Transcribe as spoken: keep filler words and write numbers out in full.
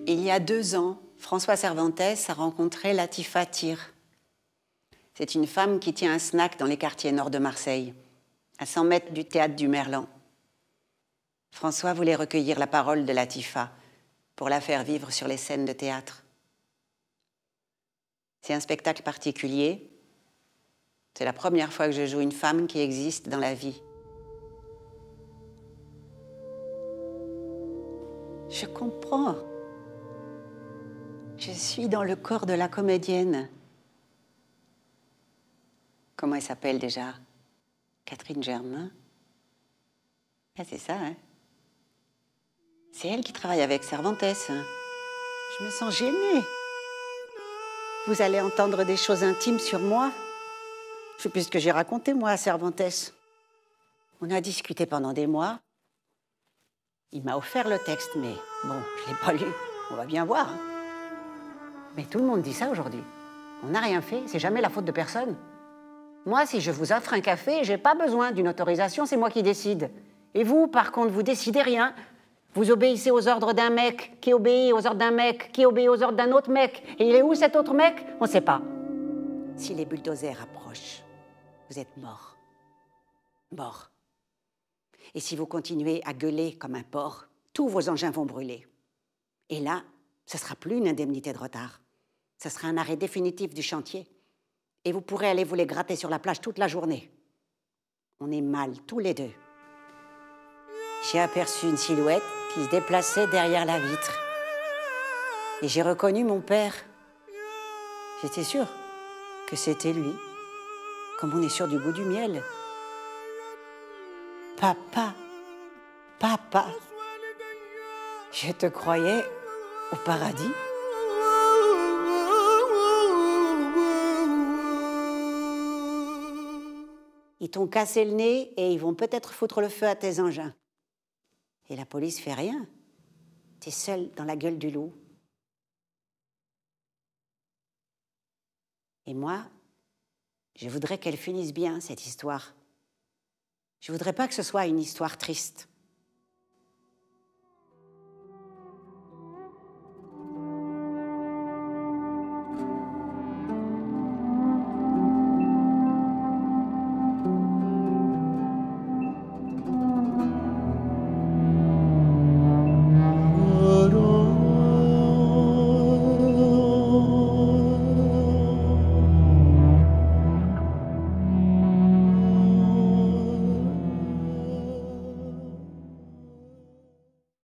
Il y a deux ans, François Cervantes a rencontré Latifa Tir. C'est une femme qui tient un snack dans les quartiers nord de Marseille, à cent mètres du théâtre du Merlan. François voulait recueillir la parole de Latifa pour la faire vivre sur les scènes de théâtre. C'est un spectacle particulier. C'est la première fois que je joue une femme qui existe dans la vie. Je comprends. Je suis dans le corps de la comédienne. Comment elle s'appelle déjà? Catherine Germain. Ah, c'est ça, hein? C'est elle qui travaille avec Cervantes. Hein? Je me sens gênée. Vous allez entendre des choses intimes sur moi. Je sais plus ce que j'ai raconté, moi, à Cervantes. On a discuté pendant des mois. Il m'a offert le texte, mais bon, je ne l'ai pas lu. On va bien voir. Hein. Mais tout le monde dit ça aujourd'hui. On n'a rien fait, c'est jamais la faute de personne. Moi, si je vous offre un café, j'ai pas besoin d'une autorisation, c'est moi qui décide. Et vous, par contre, vous décidez rien. Vous obéissez aux ordres d'un mec, qui obéit aux ordres d'un mec, qui obéit aux ordres d'un autre mec. Et il est où cet autre mec? On ne sait pas. Si les bulldozers approchent, vous êtes mort. Mort. Et si vous continuez à gueuler comme un porc, tous vos engins vont brûler. Et là, ce ne sera plus une indemnité de retard. Ce sera un arrêt définitif du chantier. Et vous pourrez aller vous les gratter sur la plage toute la journée. On est mal, tous les deux. J'ai aperçu une silhouette qui se déplaçait derrière la vitre. Et j'ai reconnu mon père. J'étais sûre que c'était lui, comme on est sûr du goût du miel. Papa, papa, je te croyais au paradis. Ils t'ont cassé le nez et ils vont peut-être foutre le feu à tes engins. Et la police fait rien. T'es seul dans la gueule du loup. Et moi, je voudrais qu'elle finisse bien, cette histoire. Je voudrais pas que ce soit une histoire triste.